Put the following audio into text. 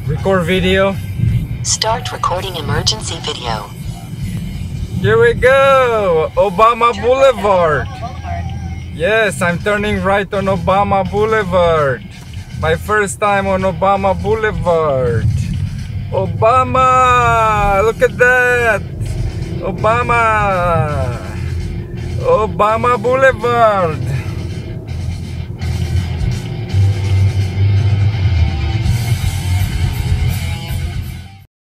Record video. Start recording emergency video. Here we go. Obama Boulevard. Yes, I'm turning right on Obama Boulevard. My first time on Obama Boulevard. Obama! Look at that! Obama! Obama Boulevard!